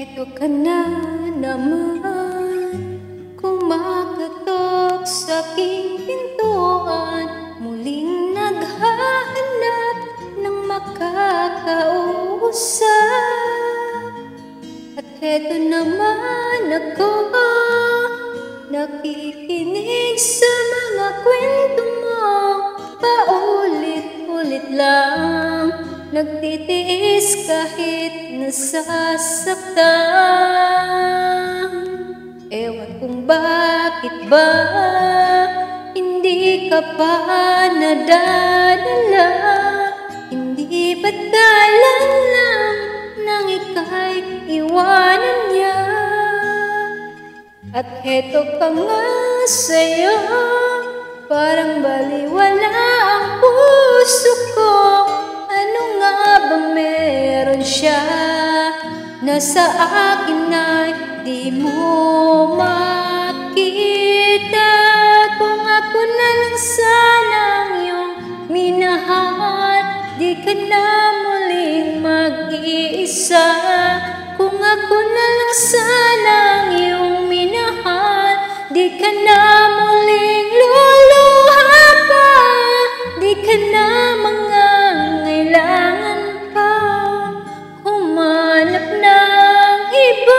Eto ka na naman, kumakatok sa aking pintuan, muling naghahanap ng makakausap. At eto naman ako, nakikinig sa mga kwento mo, paulit-ulit lang, nagtitiis kahit nasasaktan. Ewan kung bakit ba hindi ka pa nadadala, hindi ba't dalan lang nang ika'y iwanan niya. At heto ka nga sa'yo, parang baliwala ang puso ko. Ano nga bang meron siya na sa akin ay di mo makita? Kung ako na lang sanang iyong minahal, di ka na muling mag-iisa. Kung ako na lang sanang iyong minahal, di ka na muling luluha pa, di ka na mangangailangan pa humanap ng iba.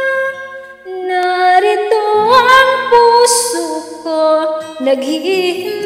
Narito ang puso ko, naghihintay